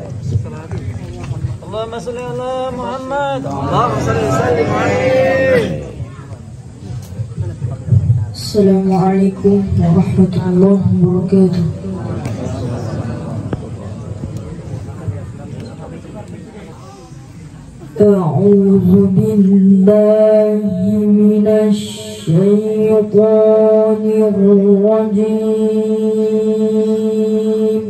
اللهم صل على محمد. اللهم صل وسلم عليه. السلام عليكم ورحمة الله وبركاته. أعوذ بالله من الشيطان الرجيم.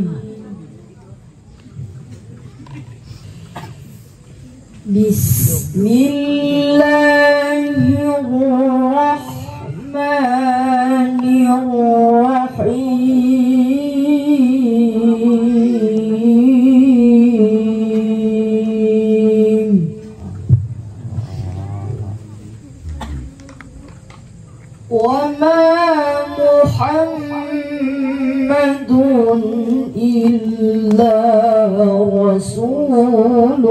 بسم الله الرحمن الرحيم. وما محمد إلا رسول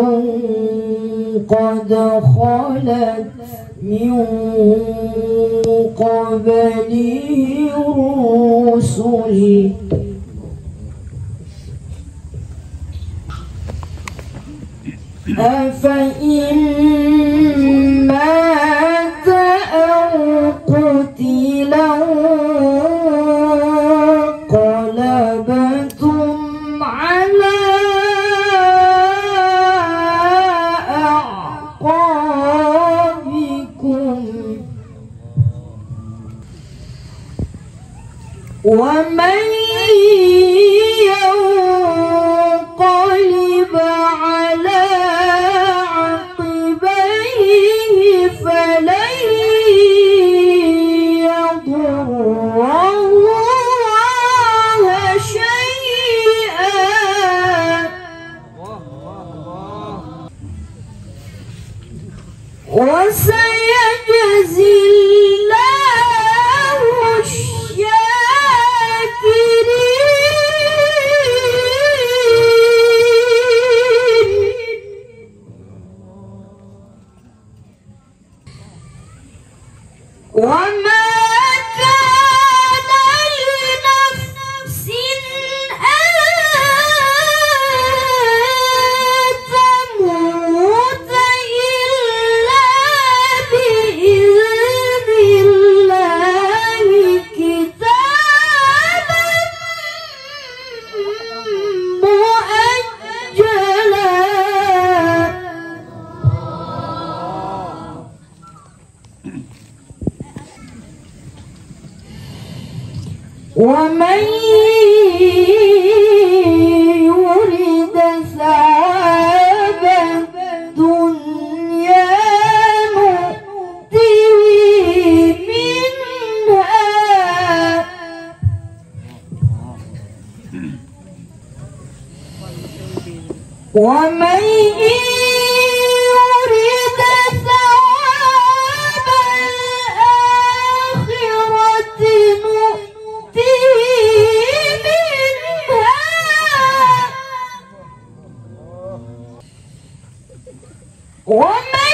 قد خلت من قبله الرسل أفإن مات أو قتل انقلبتم على أعقابكم ومن ينقلب على عقبيه فلن يضر الله شيئا وسيجزي الله وما كان لنفس أن تموت إلا بإذن الله كتابا مؤجلا ومن يرد ثواب الدنيا نؤته منها ومن يرد ثواب الآخرة نؤته منها ومن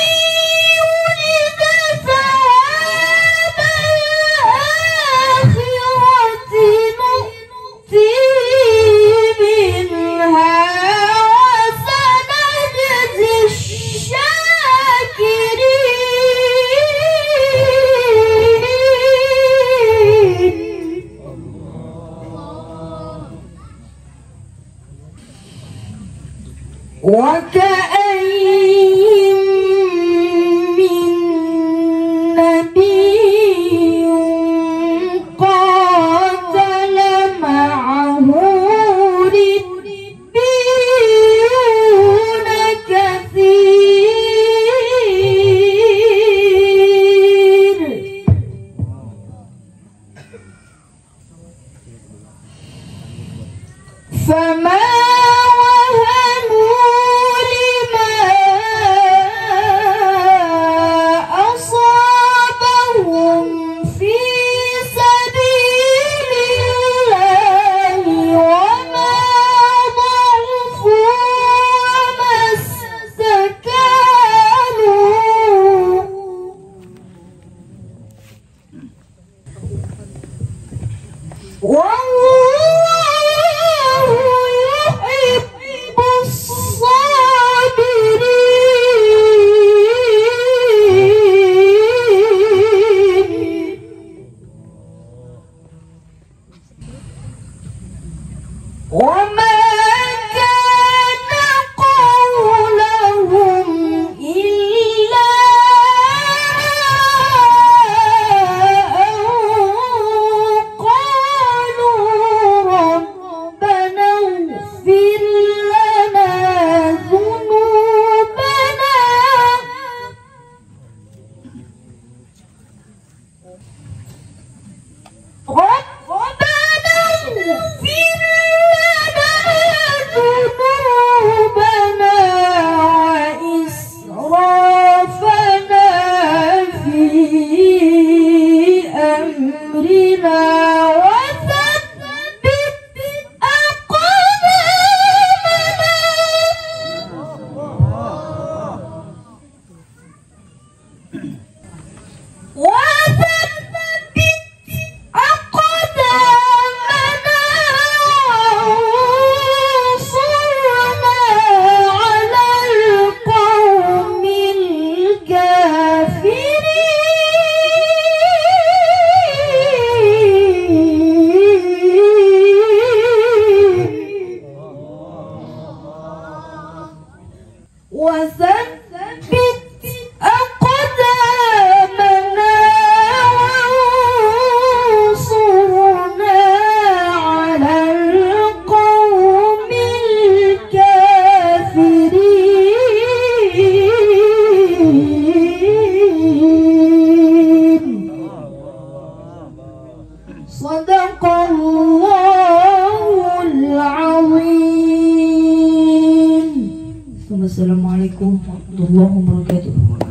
يرد ثواب الآخرة نؤته منها وسنجزي الشاكرين. وكأين من نبي قاتل معه ربيون كثير فما وهنوا لما وثبت أقدامنا وانصرنا على القوم الكافرين. صدق الله العظيم. Assalamualaikum warahmatullahi wabarakatuh.